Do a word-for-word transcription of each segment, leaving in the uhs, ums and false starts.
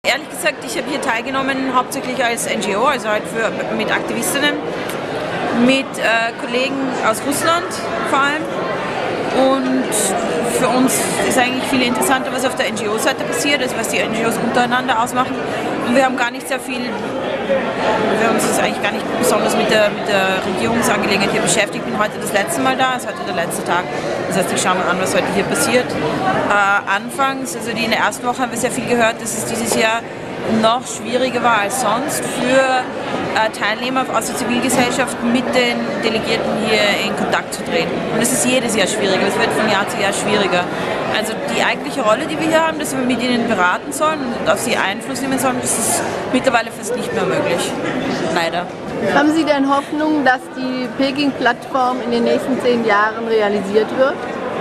Ehrlich gesagt, ich habe hier teilgenommen, hauptsächlich als N G O, also halt für, mit Aktivistinnen, mit äh, Kollegen aus Russland vor allem. Und für uns ist eigentlich viel interessanter, was auf der N G O-Seite passiert, als was die N G Os untereinander ausmachen. Und wir haben gar nicht sehr viel, wir haben uns eigentlich gar nicht besonders mit der, mit der Regierungsangelegenheit hier beschäftigt. Ich bin heute das letzte Mal da, es ist heute der letzte Tag. Das heißt, ich schaue mal an, was heute hier passiert. Äh, anfangs, also die in der ersten Woche haben wir sehr viel gehört, dass es dieses Jahr noch schwieriger war als sonst für äh, Teilnehmer aus der Zivilgesellschaft mit den Delegierten hier in Kontakt zu treten. Und es ist jedes Jahr schwieriger, es wird von Jahr zu Jahr schwieriger. Also die eigentliche Rolle, die wir hier haben, dass wir mit ihnen beraten sollen und auf sie Einfluss nehmen sollen, das ist mittlerweile fast nicht mehr möglich. Leider. Haben Sie denn Hoffnung, dass die Peking-Plattform in den nächsten zehn Jahren realisiert wird?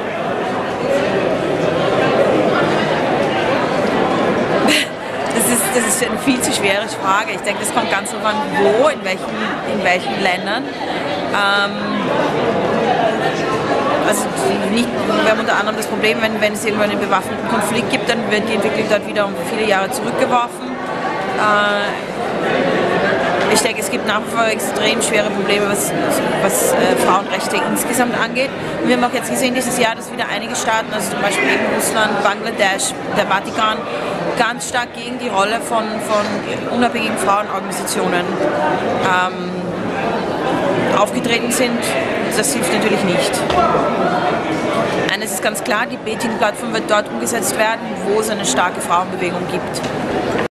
Das ist, das ist eine viel zu schwere Frage. Ich denke, das kommt ganz darauf an, wo, in welchen, in welchen Ländern. Ähm, also nicht, wir haben unter anderem das Problem, wenn, wenn es irgendwann einen bewaffneten Konflikt gibt, dann wird die Entwicklung dort wieder um viele Jahre zurückgeworfen. Äh, ich denke, es gibt nach wie vor extrem schwere Probleme, was, was äh, Frauenrechte insgesamt angeht. Und wir haben auch jetzt gesehen dieses Jahr, dass wieder einige Staaten, also zum Beispiel eben Russland, Bangladesch, der Vatikan, ganz stark gegen die Rolle von, von unabhängigen Frauenorganisationen ähm, aufgetreten sind. Das hilft natürlich nicht. Eines ist ganz klar, die Peking-Plattform wird dort umgesetzt werden, wo es eine starke Frauenbewegung gibt.